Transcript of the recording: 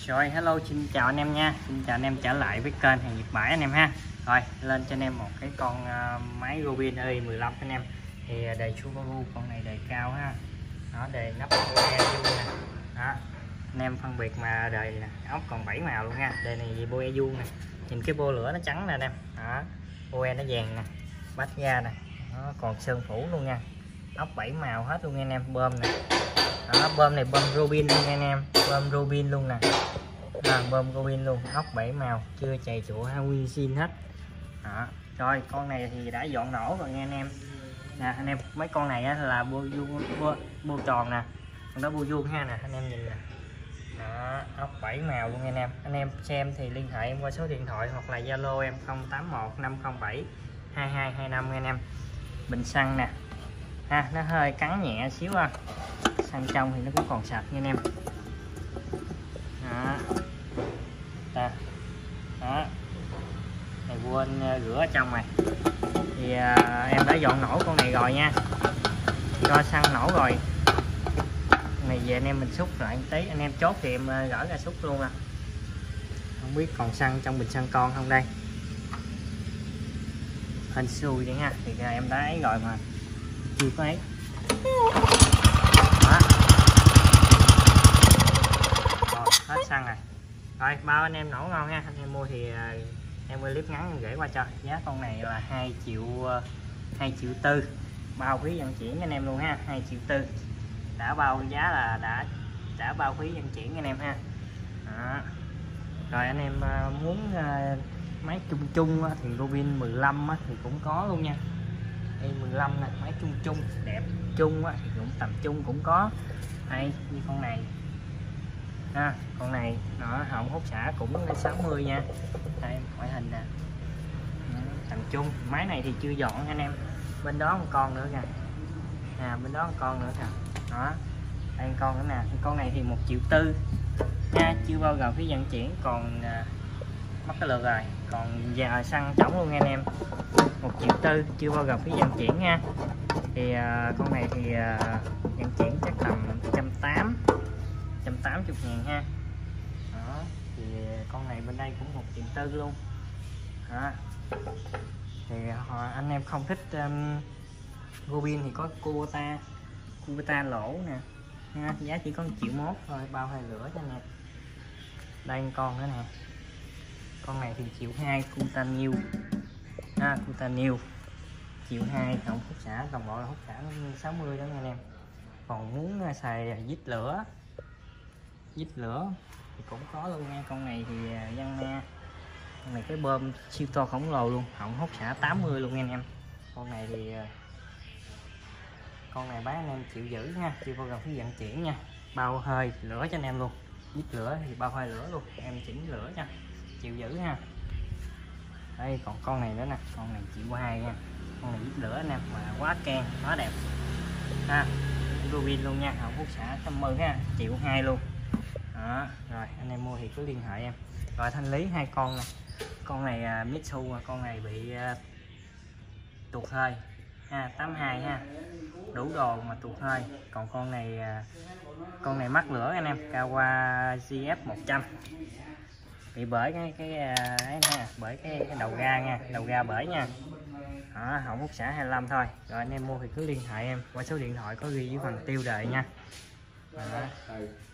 Rồi hello, xin chào anh em nha. Xin chào anh em trở lại với kênh hàng Nhật Bãi anh em ha. Rồi lên cho anh em một cái con máy Robin E15 anh em. Thì đề Subaru, con này đề cao ha. Nó đề nắp Boe vuông nè. Đó. Anh em phân biệt mà đề nè, ốc còn 7 màu luôn nha. Đề này Boe vuông nè. Nhìn cái bô lửa nó trắng nè anh em. Đó. Boe nó vàng nè. Bát ga nè. Nó còn sơn phủ luôn nha. Ốc 7 màu hết luôn nha anh em, bơm nè. Đó, bơm này bơm Robin luôn anh em, bơm Robin luôn nè, bơm Robin luôn, ốc 7 màu, chưa chày chụa hay nguyên zin hết. Đó. Rồi con này thì đã dọn nổ rồi nha anh em. Nè anh em, mấy con này á, là bô tròn nè, còn đó bô vuông ha nè, anh em nhìn nè. Đó, ốc 7 màu luôn nha anh em xem thì liên hệ em qua số điện thoại hoặc là Zalo em 081 507 2225 nha anh em. Bình xăng nè ha, nó hơi cắn nhẹ xíu ha, xăng trong thì nó cũng còn sạch nha anh em. Đó. Đó. Này quên rửa ở trong này thì em đã dọn nổ con này rồi nha, cho xăng nổ rồi. Con này về anh em mình xúc lại một tí, anh em chốt thì em gỡ ra xúc luôn à. Không biết còn xăng trong bình xăng con không đây, hên xui vậy nha, thì em đã ấy rồi mà chưa có ấy. Đó. Rồi, hết xăng rồi. Rồi bao anh em nổ ngon ha, anh em mua thì em quay clip ngắn em gửi qua cho. Giá con này là 2 triệu 4, bao phí vận chuyển anh em luôn ha, 2 triệu 4. Đã bao giá là đã bao phí vận chuyển anh em ha. Đó. Rồi anh em muốn máy chung thì Robin 15 thì cũng có luôn nha. Đây 15 nè, máy chung đẹp chung thì cũng tầm chung cũng có. Hay như con này ha, con này nó họng hút xả cũng lên 60 nha. Đây ngoại hình nè, tầm chung. Máy này thì chưa dọn anh em, bên đó một con nữa kìa, bên đó một con nữa kìa. Đó, đây con nữa nè. Con này thì 1 triệu 4 nha, chưa bao gồm phí vận chuyển, còn mất cái lượt rồi, còn giờ xăng trống luôn nha anh em. 1 triệu 4 chưa bao gồm phí vận chuyển nha. Thì con này thì vận chuyển chắc tầm 180 ngàn ha. Đó, thì con này bên đây cũng 1 triệu 4 luôn. Đó. Thì anh em không thích Robin thì có Kubota lỗ nè ha, giá chỉ có 1 triệu 1 thôi, bao 2 lửa cho nè. Đây con nữa nè, con này thì 1 triệu 2, Kubota New ha, Kubota New 1 triệu 2, cộng hút xả toàn bộ là hút xả 60 đó nha anh em. Còn muốn xài vít lửa thì cũng có luôn nha. Con này thì Văn Na, con này cái bơm siêu to khổng lồ luôn, họng hút xả 80 luôn nha anh em. Con này thì con này bán anh em chịu giữ nha, chưa bao gồm phí vận chuyển nha, bao hơi lửa cho anh em luôn. Vít lửa thì bao hơi lửa luôn, em chỉnh lửa cho chịu giữ ha. Đây còn con này nữa nè, con này 1 triệu 2 nha, con này vít lửa anh em mà quá keng, quá đẹp ha, Robin luôn nha, họng hút xả 80 ha, 1 triệu 2 luôn. Đó, rồi anh em mua thì cứ liên hệ em. Rồi thanh lý hai con này, con này Mitsu, con này bị tuột hơi ha, 82 ha, đủ đồ mà tuột hơi. Còn con này mắc lửa anh em, Kawa GF 100 bị bởi cái ấy nha, bởi cái đầu ga nha, đầu ga bởi nha. Đó, hỏng hút xả 25 thôi. Rồi anh em mua thì cứ liên hệ em qua số điện thoại có ghi dưới phần tiêu đề nha. Đó.